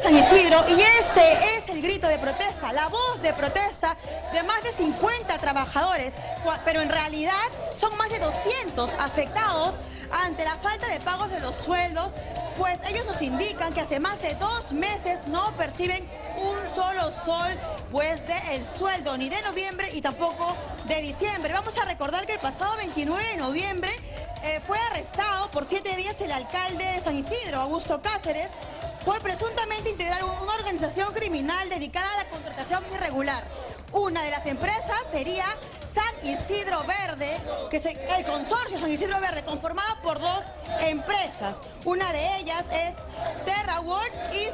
San Isidro, y este es el grito de protesta, la voz de protesta de más de 50 trabajadores, pero en realidad son más de 200 afectados ante la falta de pagos de los sueldos, pues ellos nos indican que hace más de 2 meses no perciben un solo sol pues del sueldo, ni de noviembre y tampoco de diciembre. Vamos a recordar que el pasado 29 de noviembre fue arrestado por 7 días el alcalde de San Isidro, Augusto Cáceres, por presuntamente integrar una organización criminal dedicada a la contratación irregular. Una de las empresas sería San Isidro Verde, el consorcio San Isidro Verde, conformado por 2 empresas. Una de ellas es TerraWorld y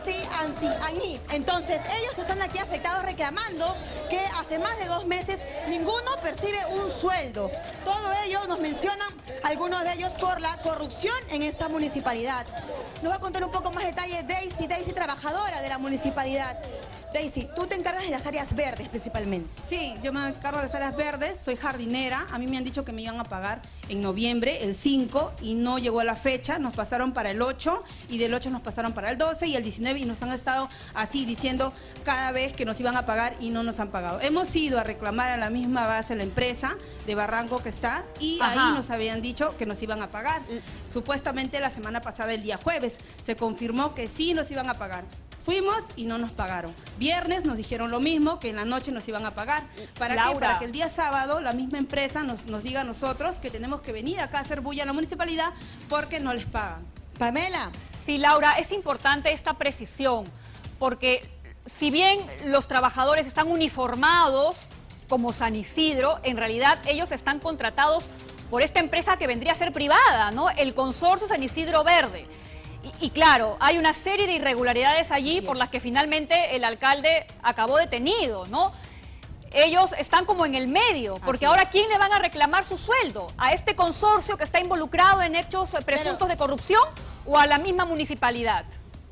CNC. Entonces, ellos que están aquí afectados reclamando que hace más de 2 meses ninguno percibe un sueldo. Todo ello nos mencionan algunos de ellos por la corrupción en esta municipalidad. Nos va a contar un poco más detalle Daisy, trabajadora de la municipalidad. Daisy, tú te encargas de las áreas verdes principalmente. Sí, yo me encargo de las áreas verdes, soy jardinera. A mí me han dicho que me iban a pagar en noviembre, el 5, y no llegó la fecha. Nos pasaron para el 8, y del 8 nos pasaron para el 12 y el 19, y nos han estado así diciendo cada vez que nos iban a pagar y no nos han pagado. Hemos ido a reclamar a la misma base la empresa de Barranco que está, y ahí nos habían dicho que nos iban a pagar. Supuestamente la semana pasada, el día jueves, se confirmó que sí nos iban a pagar. Fuimos y no nos pagaron. Viernes nos dijeron lo mismo, que en la noche nos iban a pagar. ¿Para qué? Para que el día sábado la misma empresa nos diga a nosotros que tenemos que venir acá a hacer bulla a la municipalidad porque no les pagan. Pamela. Sí, Laura, es importante esta precisión, porque si bien los trabajadores están uniformados como San Isidro, en realidad ellos están contratados por esta empresa que vendría a ser privada, ¿no? El consorcio San Isidro Verde. Y claro, hay una serie de irregularidades allí por las que finalmente el alcalde acabó detenido, ¿no? Ellos están como en el medio, porque ahora ¿quién le van a reclamar su sueldo? ¿A este consorcio que está involucrado en hechos presuntos de corrupción o a la misma municipalidad?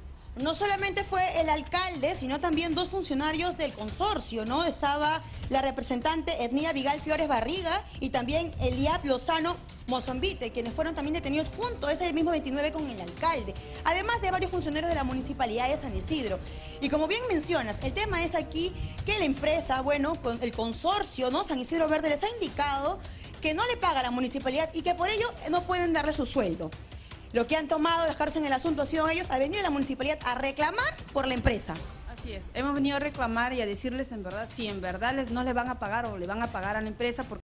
No solamente fue el alcalde, sino también 2 funcionarios del consorcio, ¿no? Estaba la representante Etnia Vigal Flores Barriga y también Eliad Lozano Mozambite, quienes fueron también detenidos junto ese mismo 29 con el alcalde, además de varios funcionarios de la municipalidad de San Isidro. Y como bien mencionas, el tema es aquí que la empresa, bueno, con el consorcio, ¿no? San Isidro Verde les ha indicado que no le paga a la municipalidad y que por ello no pueden darle su sueldo. Lo que han tomado las cartas en el asunto ha sido ellos a venir a la municipalidad a reclamar por la empresa. Así es, hemos venido a reclamar y a decirles en verdad si en verdad no les van a pagar o le van a pagar a la empresa, porque